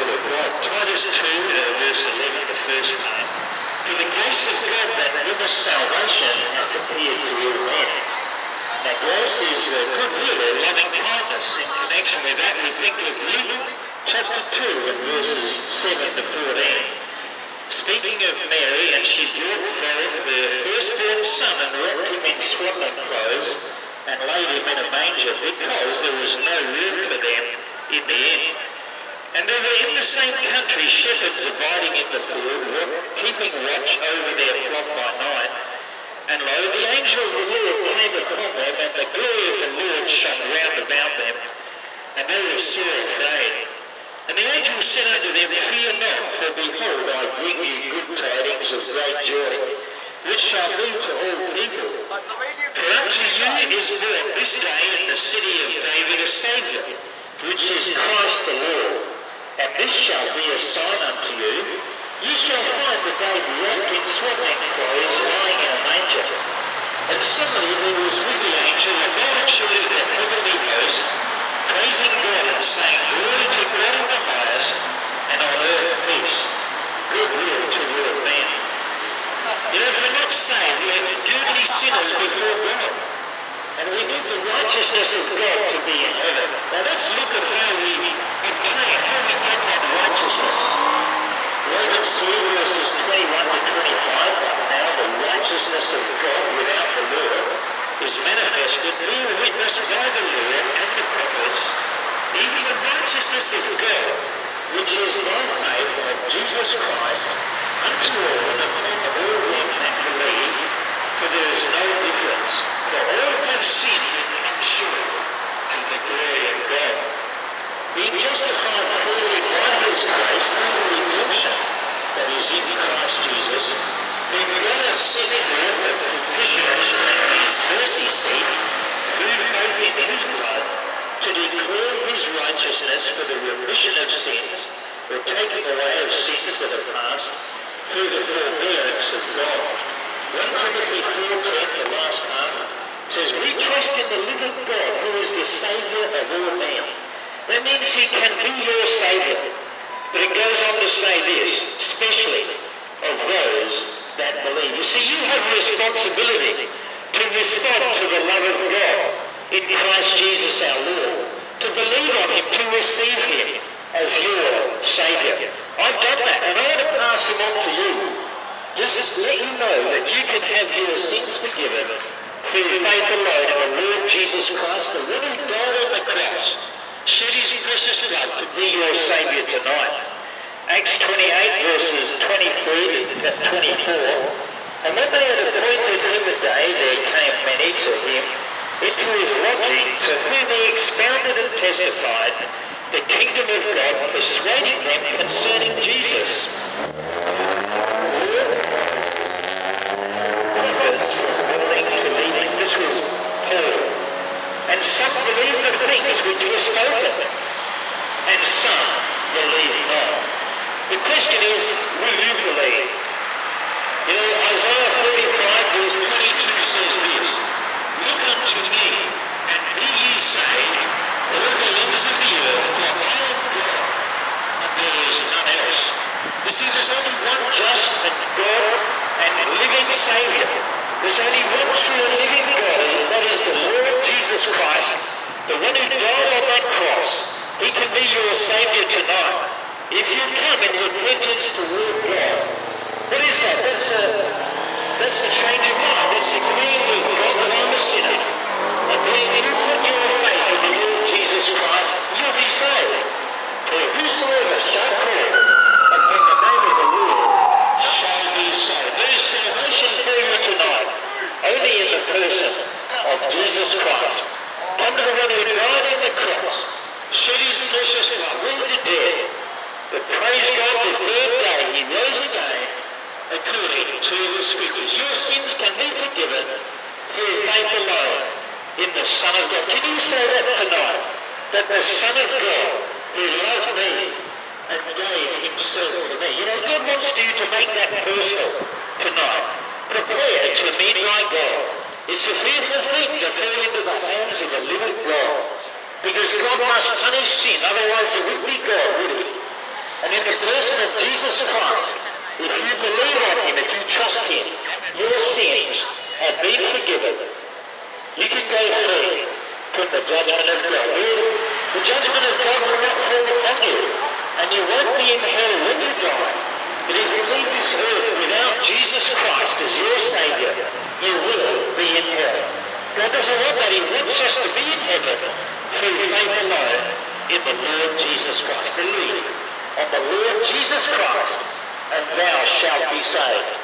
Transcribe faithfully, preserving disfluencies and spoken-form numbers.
will of God. Titus two, uh, verse eleven, the first part. For the grace of God that bringeth salvation hath appeared to all men. Now grace is uh, goodwill or loving kindness. In connection with that, we think of Luke chapter two and verses seven to fourteen. Speaking of Mary, and she brought forth her firstborn son and wrapped him in swaddling clothes and laid him in a manger, because there was no room for them in the inn. And there were in the same country shepherds abiding in the field, keeping watch over their flock by night. And lo, the angel of the Lord came upon them, and the glory of the Lord shone round about them, and they were sore afraid. And the angel said unto them, Fear not, for behold, I bring you good tidings of great joy, which shall be to all people. For unto you is born this day in the city of David a Saviour, which is Christ the Lord. And this shall be a sign unto you: ye shall find the babe wrapped in swaddling clothes, lying in a manger. And suddenly there was with the angel a multitude of the heavenly host, praising God and saying, Glory to God in the highest, and on earth peace, goodwill toward men. You know, if we're not saved, we're guilty sinners before God. And we need the righteousness of God to be in heaven. Now let's look at how we obtain, how we get that righteousness. Romans three verses twenty-one to twenty-five, but now the righteousness of God without the law is manifested, being witnessed by the law and the prophets, even the righteousness of God, which is by faith of Jesus Christ, unto all and upon all them that believe, for there is no difference. For all have sinned and come short of the glory of God, being justified freely by his grace through the redemption that is in Christ Jesus, when God has set forth a propitiation at his mercy seat through faith in his blood, to declare his righteousness for the remission of sins, or taking away of sins that are past, through the forbearance of God. First Timothy four ten, the last half, says, We trust in the living God, who is the Saviour of all men. That means he can be your Saviour. But it goes on to say this, especially of those that believe. You see, you have a responsibility to respond to the love of God in Christ Jesus our Lord, to believe on him, to receive him as your Saviour. I've done that, and I want to pass him on to you. Just let you know that you can have your sins forgiven through faith alone in the Lord Jesus Christ, the one who died on the cross, shed his precious blood to be your Saviour tonight. Acts twenty-eight verses twenty-three to twenty-four. And when they had appointed him a day, there came many to him into his lodging, to whom he expounded and testified the kingdom of God, persuading them concerning Jesus. This was Paul. And some believed the things which were spoken, and some believed not. The question is, will you believe? You know, Isaiah thirty-five verse twenty-two says this, Look unto me, and be ye saved, all the ends of the earth, for I am God, and there is none else. You see, there's only one just and God and living Saviour. There's only one true and living God, and that is the Lord Jesus Christ, the one who died on that cross. He can be your Saviour tonight. If you come in repentance toward God, what is that? That's a, that's a change of mind. That's agreeing with God that I'm a sinner. And when you put your faith in the Lord Jesus Christ, you'll be saved. For whosoever shall call upon the name of the Lord shall be saved. There is salvation for you tonight, only in the person of Jesus Christ. Come to the one who died on the cross, shed his precious blood, went to death, but praise God, the third day he rose again according to the Scriptures. Your sins can be forgiven through faith alone in the Son of God. Can you say that tonight? That the Son of God, who loved me and gave himself for me. You know, God wants you to make that personal tonight. Prepare to meet my God. It's a fearful thing to fall into the hands of the living God, because God must punish sin, otherwise it wouldn't be God, would he? And in the person of Jesus Christ, if you believe on him, if you trust him, your sins have been forgiven. You can go free from the judgment of God. The judgment of God will not fall upon you, and you won't be in hell when you die. But if you leave this earth without Jesus Christ as your Saviour, you will be in hell. God doesn't want that. He wants us to be in heaven through faith alone in the Lord Jesus Christ. Believe on the Lord Jesus Christ, and thou shalt be saved.